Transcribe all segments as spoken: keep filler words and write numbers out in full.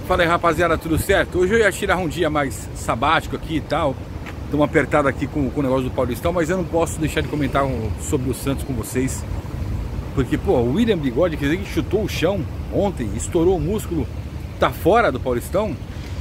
Fala aí, rapaziada, tudo certo? Hoje eu ia tirar um dia mais sabático aqui e tal. Estamos apertados aqui com, com o negócio do Paulistão, mas eu não posso deixar de comentar um, sobre o Santos com vocês. Porque, pô, o William Bigode, quer dizer que chutou o chão ontem, estourou o músculo, tá fora do Paulistão.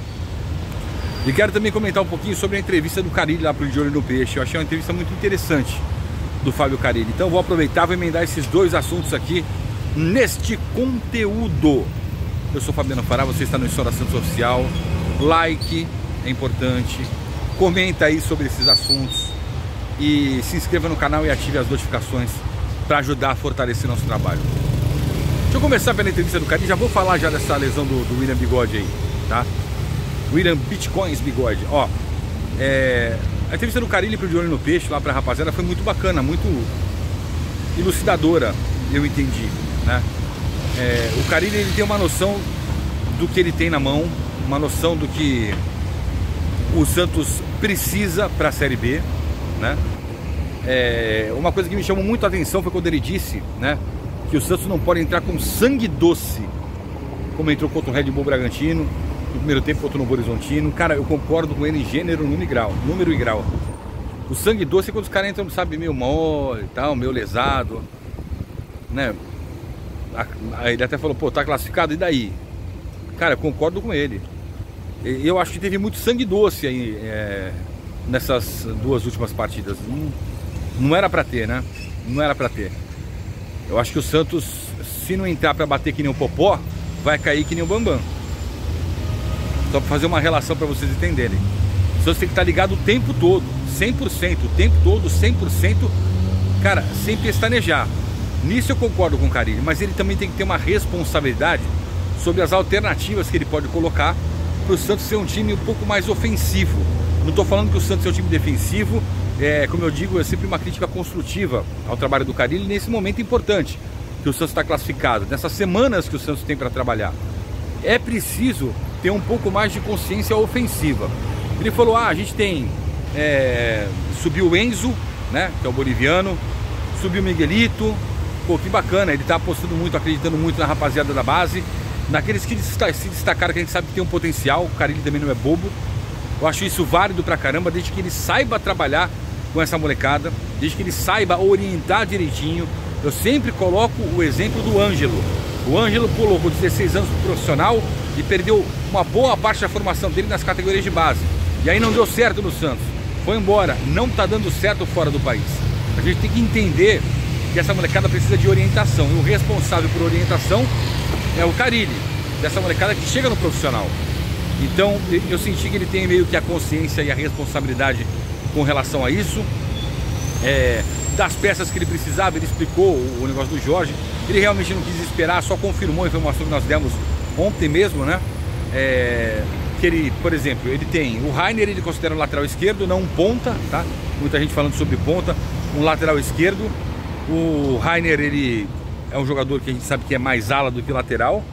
E quero também comentar um pouquinho sobre a entrevista do Carille lá pro De Olho no Peixe. Eu achei uma entrevista muito interessante do Fábio Carille. Então vou aproveitar e vou emendar esses dois assuntos aqui neste conteúdo. Eu sou Fabiano Fará, você está no História Santos Oficial. Like é importante, comenta aí sobre esses assuntos e se inscreva no canal e ative as notificações para ajudar a fortalecer nosso trabalho. Deixa eu começar pela entrevista do Carille, já vou falar já dessa lesão do, do William Bigode aí, tá? William Bitcoins Bigode, ó, é, a entrevista do Carille pro De Olho no Peixe lá pra rapaziada foi muito bacana, muito elucidadora, eu entendi, né? É, o Carille, ele tem uma noção do que ele tem na mão, uma noção do que o Santos precisa para a Série B, né? É, uma coisa que me chamou muito a atenção foi quando ele disse, né, que o Santos não pode entrar com sangue doce, como entrou contra o Red Bull Bragantino, no primeiro tempo contra o Novo Horizontino. Cara, eu concordo com ele em gênero, número e grau, número e grau. O sangue doce é quando os caras entram, sabe, meio mole e tal, meio lesado, né? Aí ele até falou, pô, tá classificado, e daí? Cara, eu concordo com ele. Eu acho que teve muito sangue doce aí é, nessas duas últimas partidas. Não, não era pra ter, né? Não era pra ter. Eu acho que o Santos, se não entrar pra bater que nem o Popó, vai cair que nem o Bambam. Só pra fazer uma relação pra vocês entenderem. O Santos tem que estar ligado o tempo todo, cem por cento, o tempo todo, cem por cento, cara, sem pestanejar. Nisso eu concordo com o Carille, mas ele também tem que ter uma responsabilidade sobre as alternativas que ele pode colocar para o Santos ser um time um pouco mais ofensivo. Não estou falando que o Santos é um time defensivo, é, como eu digo, é sempre uma crítica construtiva ao trabalho do Carille nesse momento importante que o Santos está classificado, nessas semanas que o Santos tem para trabalhar. É preciso ter um pouco mais de consciência ofensiva. Ele falou, ah, a gente tem, é, subiu o Enzo, né, que é o boliviano, subiu o Miguelito. Pô, que bacana, ele tá apostando muito, acreditando muito na rapaziada da base, naqueles que se destacaram, que a gente sabe que tem um potencial. O Carille também não é bobo. Eu acho isso válido pra caramba, desde que ele saiba trabalhar com essa molecada, desde que ele saiba orientar direitinho. Eu sempre coloco o exemplo do Ângelo. O Ângelo pulou com dezesseis anos pro profissional e perdeu uma boa parte da formação dele nas categorias de base. E aí não deu certo no Santos, foi embora, não tá dando certo fora do país. A gente tem que entender que essa molecada precisa de orientação, e o responsável por orientação é o Carille, dessa molecada que chega no profissional. Então eu senti que ele tem meio que a consciência e a responsabilidade com relação a isso. É, das peças que ele precisava, ele explicou o negócio do Jorge. Ele realmente não quis esperar, só confirmou a informação que nós demos ontem mesmo, né? É, que ele, por exemplo, ele tem o Rainer, ele considera um lateral esquerdo, não um ponta, tá? Muita gente falando sobre ponta, um lateral esquerdo. O Rainer, ele é um jogador que a gente sabe que é mais ala do que lateral.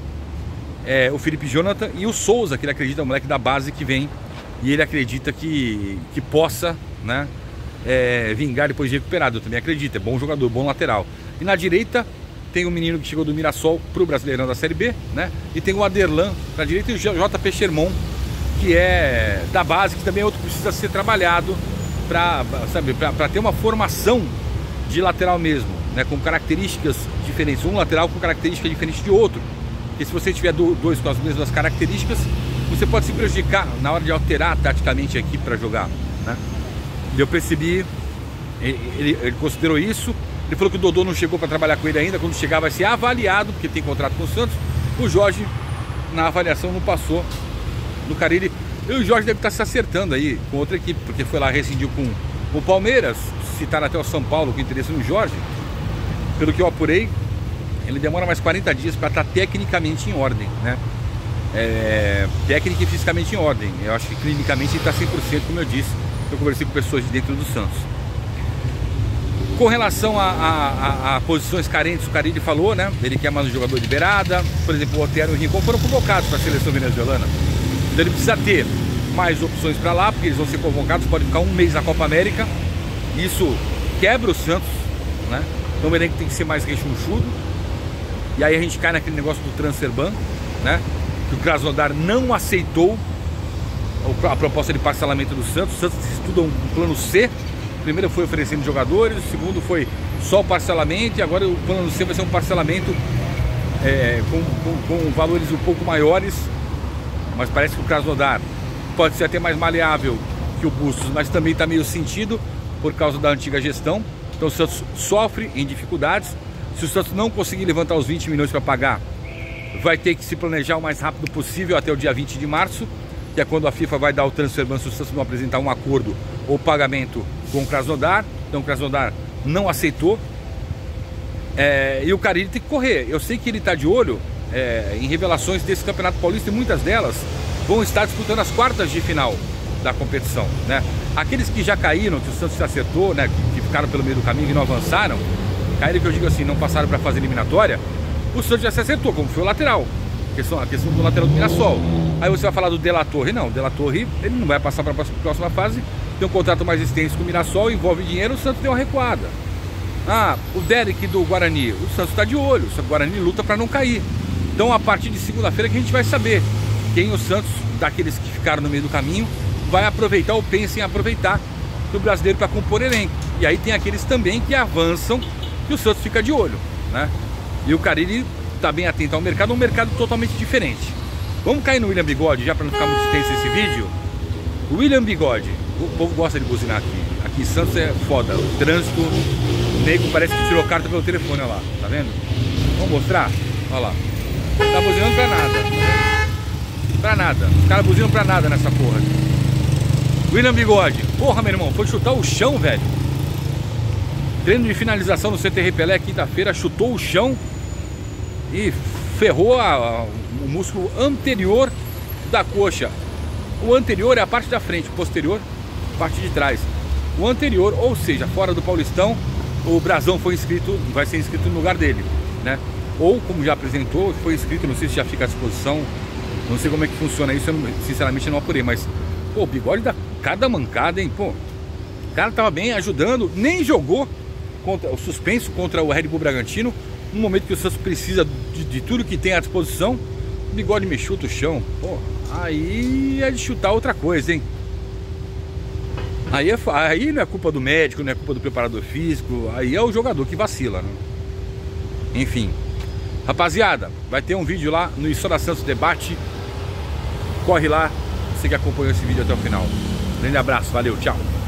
É, o Felipe Jonathan e o Souza, que ele acredita, é o moleque da base que vem. E ele acredita que, que possa, né, é, vingar depois de recuperado. Eu também acredito, é bom jogador, bom lateral. E na direita tem o menino que chegou do Mirassol pro Brasileirão da Série B, né? E tem o Aderlan na direita e o J P Sherman, que é da base, que também é outro que precisa ser trabalhado para, sabe, para ter uma formação de lateral mesmo, né, com características diferentes, um lateral com característica diferente de outro. Porque se você tiver dois com as mesmas características, você pode se prejudicar na hora de alterar taticamente a equipe para jogar, né? Eu percebi, ele, ele, ele considerou isso. Ele falou que o Dodô não chegou para trabalhar com ele ainda, quando chegar vai ser avaliado, porque tem contrato com o Santos. O Jorge, na avaliação, não passou no Carille. E o Jorge deve estar se acertando aí com outra equipe, porque foi lá, rescindiu com o Palmeiras, citaram até o São Paulo com interesse no Jorge. Pelo que eu apurei, ele demora mais quarenta dias para estar tecnicamente em ordem, né? É, técnica e fisicamente em ordem. Eu acho que clinicamente ele está cem por cento, como eu disse. Eu conversei com pessoas de dentro do Santos. Com relação a, a, a, a posições carentes, o Carille falou, né? Ele quer mais um jogador de beirada. Por exemplo, o Otero e o Rincon foram convocados para a seleção venezuelana. Então ele precisa ter mais opções para lá, porque eles vão ser convocados, pode ficar um mês na Copa América. Isso quebra o Santos, né? Então o elenco tem que ser mais rechonchudo. E aí a gente cai naquele negócio do transfer ban, né? que o Krasnodar não aceitou a proposta de parcelamento do Santos. O Santos estuda um plano C. O primeiro foi oferecendo jogadores, o segundo foi só o parcelamento, e agora o plano C vai ser um parcelamento é, com, com, com valores um pouco maiores. Mas parece que o Krasnodar pode ser até mais maleável que o Bustos, mas também está meio sentido por causa da antiga gestão. Então o Santos sofre em dificuldades. Se o Santos não conseguir levantar os vinte milhões para pagar, vai ter que se planejar o mais rápido possível até o dia vinte de março, que é quando a FIFA vai dar o transfer ban se o Santos não apresentar um acordo ou pagamento com o Krasnodar. Então o Krasnodar não aceitou. É, e o Carille tem que correr. Eu sei que ele está de olho é, em revelações desse Campeonato Paulista, e muitas delas vão estar disputando as quartas de final da competição, né? Aqueles que já caíram, que o Santos se acertou, né, que ficaram pelo meio do caminho e não avançaram, caíram, que eu digo assim, não passaram para a fase eliminatória, o Santos já se acertou, como foi o lateral, a questão, a questão do lateral do Mirassol. Aí você vai falar do De La Torre. Não, o De La Torre, ele não vai passar para a próxima fase, tem um contrato mais extenso com o Mirassol, envolve dinheiro, o Santos deu uma recuada. Ah, o Derek do Guarani, o Santos está de olho, o Guarani luta para não cair. Então a partir de segunda-feira que a gente vai saber quem o Santos, daqueles que ficaram no meio do caminho, vai aproveitar ou pensa em aproveitar do brasileiro para compor elenco. E aí tem aqueles também que avançam, que o Santos fica de olho, né? E o Carille está bem atento ao mercado, um mercado totalmente diferente. Vamos cair no William Bigode, já para não ficar muito extenso esse vídeo. O William Bigode, o povo gosta de buzinar aqui. Aqui em Santos é foda, o trânsito, o nego parece que tirou carta pelo telefone, olha lá, tá vendo? Vamos mostrar? Olha lá. Tá buzinando pra nada, tá vendo? Pra nada. Os caras buzinam pra nada nessa porra aqui. William Bigode, porra, meu irmão, foi chutar o chão, velho. Treino de finalização no C T R Pelé quinta-feira, chutou o chão e ferrou a, a, o músculo anterior da coxa. O anterior é a parte da frente, o posterior, a parte de trás. O anterior, ou seja, fora do Paulistão, o Brasão foi inscrito, vai ser inscrito no lugar dele, né? Ou, como já apresentou, foi inscrito, não sei se já fica à disposição, não sei como é que funciona isso, eu não, sinceramente não apurei, mas, pô, o Bigode dá cada mancada, hein, pô. O cara tava bem ajudando, nem jogou contra o suspenso contra o Red Bull Bragantino, no momento que o Santos precisa de, de tudo que tem à disposição. O Bigode me chuta o chão, pô, aí é de chutar outra coisa, hein. Aí, é, aí não é culpa do médico, não é culpa do preparador físico, aí é o jogador que vacila, né? Enfim, rapaziada, vai ter um vídeo lá no História Santos Debate. Corre lá, você que acompanhou esse vídeo até o final. Grande abraço, valeu, tchau.